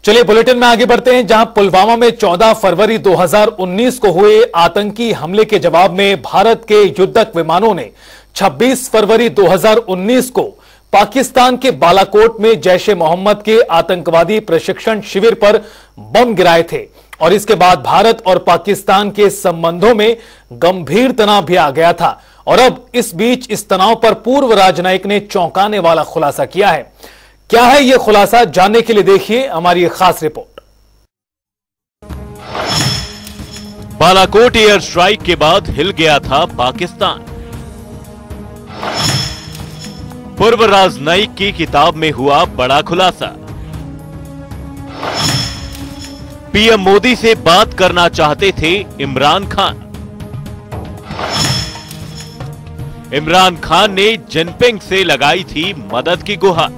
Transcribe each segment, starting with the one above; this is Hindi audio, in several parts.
चलिए बुलेटिन में आगे बढ़ते हैं, जहां पुलवामा में 14 फरवरी 2019 को हुए आतंकी हमले के जवाब में भारत के युद्धक विमानों ने 26 फरवरी 2019 को पाकिस्तान के बालाकोट में जैश ए मोहम्मद के आतंकवादी प्रशिक्षण शिविर पर बम गिराए थे और इसके बाद भारत और पाकिस्तान के संबंधों में गंभीर तनाव भी आ गया था। और अब इस बीच इस तनाव पर पूर्व राजनयिक ने चौंकाने वाला खुलासा किया है। क्या है यह खुलासा, जानने के लिए देखिए हमारी एक खास रिपोर्ट। बालाकोट एयर स्ट्राइक के बाद हिल गया था पाकिस्तान। पूर्व राजनयिक की किताब में हुआ बड़ा खुलासा। पीएम मोदी से बात करना चाहते थे इमरान खान। इमरान खान ने जिनपिंग से लगाई थी मदद की गुहार।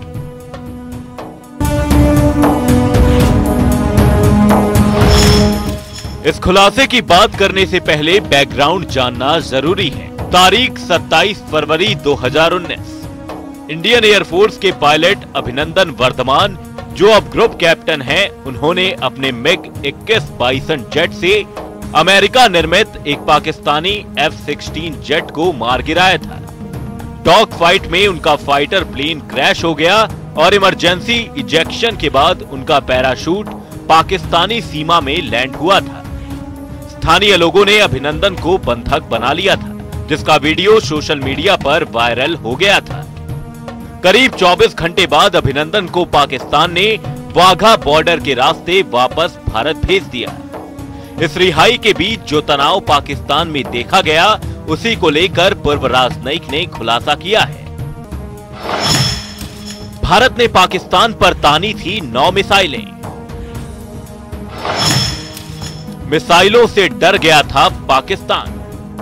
इस खुलासे की बात करने से पहले बैकग्राउंड जानना जरूरी है। तारीख 27 फरवरी 2019। इंडियन एयरफोर्स के पायलट अभिनंदन वर्धमान, जो अब ग्रुप कैप्टन हैं, उन्होंने अपने मिग 21 बाइसन जेट से अमेरिका निर्मित एक पाकिस्तानी F-16 जेट को मार गिराया था। डॉग फाइट में उनका फाइटर प्लेन क्रैश हो गया और इमरजेंसी इजेक्शन के बाद उनका पैराशूट पाकिस्तानी सीमा में लैंड हुआ था। स्थानीय लोगों ने अभिनंदन को बंधक बना लिया था, जिसका वीडियो सोशल मीडिया पर वायरल हो गया था। करीब 24 घंटे बाद अभिनंदन को पाकिस्तान ने वाघा बॉर्डर के रास्ते वापस भारत भेज दिया। इस रिहाई के बीच जो तनाव पाकिस्तान में देखा गया, उसी को लेकर पूर्व राजनयिक ने खुलासा किया है। भारत ने पाकिस्तान पर तानी थी 9 मिसाइलें। मिसाइलों से डर गया था पाकिस्तान।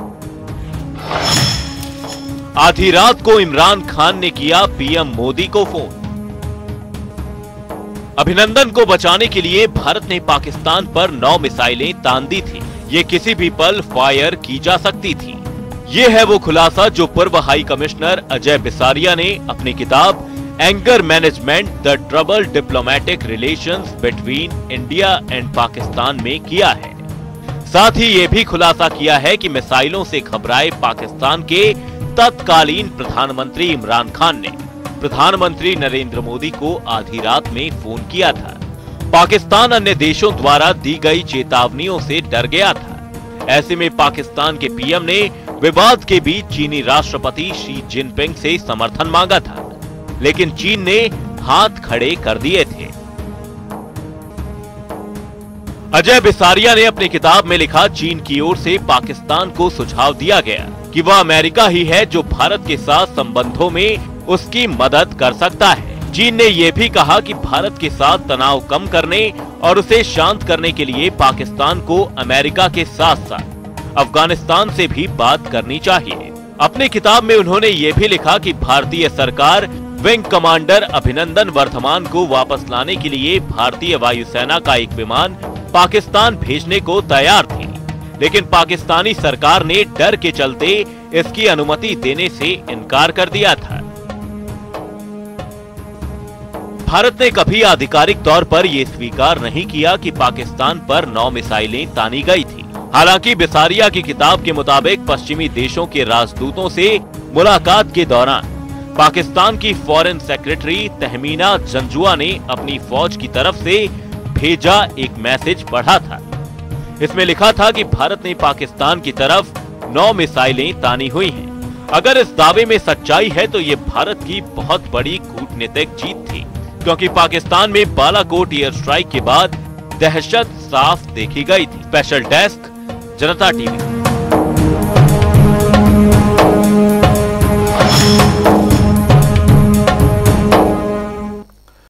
आधी रात को इमरान खान ने किया पीएम मोदी को फोन। अभिनंदन को बचाने के लिए भारत ने पाकिस्तान पर 9 मिसाइलें तान दी थी। ये किसी भी पल फायर की जा सकती थी। ये है वो खुलासा जो पूर्व हाई कमिश्नर अजय बिसारिया ने अपनी किताब anger management the trouble diplomatic relations between India and Pakistan में किया है। साथ ही ये भी खुलासा किया है कि मिसाइलों से घबराए पाकिस्तान के तत्कालीन प्रधानमंत्री इमरान खान ने प्रधानमंत्री नरेंद्र मोदी को आधी रात में फोन किया था। पाकिस्तान अन्य देशों द्वारा दी गई चेतावनियों से डर गया था। ऐसे में पाकिस्तान के पीएम ने विवाद के बीच चीनी राष्ट्रपति शी जिनपिंग से समर्थन मांगा था, लेकिन चीन ने हाथ खड़े कर दिए थे। अजय बिसारिया ने अपनी किताब में लिखा, चीन की ओर से पाकिस्तान को सुझाव दिया गया कि वह अमेरिका ही है जो भारत के साथ संबंधों में उसकी मदद कर सकता है। चीन ने यह भी कहा कि भारत के साथ तनाव कम करने और उसे शांत करने के लिए पाकिस्तान को अमेरिका के साथ साथ अफगानिस्तान से भी बात करनी चाहिए। अपनी किताब में उन्होंने ये भी लिखा कि भारतीय सरकार विंग कमांडर अभिनंदन वर्धमान को वापस लाने के लिए भारतीय वायुसेना का एक विमान पाकिस्तान भेजने को तैयार थी, लेकिन पाकिस्तानी सरकार ने डर के चलते इसकी अनुमति देने से इनकार कर दिया था। भारत ने कभी आधिकारिक तौर पर यह स्वीकार नहीं किया कि पाकिस्तान पर 9 मिसाइलें तानी गई थी। हालांकि बिसारिया की किताब के मुताबिक पश्चिमी देशों के राजदूतों से मुलाकात के दौरान पाकिस्तान की फॉरेन सेक्रेटरी तहमीना जंजुआ ने अपनी फौज की तरफ से भेजा एक मैसेज पढ़ा था। इसमें लिखा था कि भारत ने पाकिस्तान की तरफ 9 मिसाइलें तानी हुई हैं। अगर इस दावे में सच्चाई है तो ये भारत की बहुत बड़ी कूटनीतिक जीत थी, क्योंकि पाकिस्तान में बालाकोट एयर स्ट्राइक के बाद दहशत साफ देखी गई थी। Special desk, Janta TV.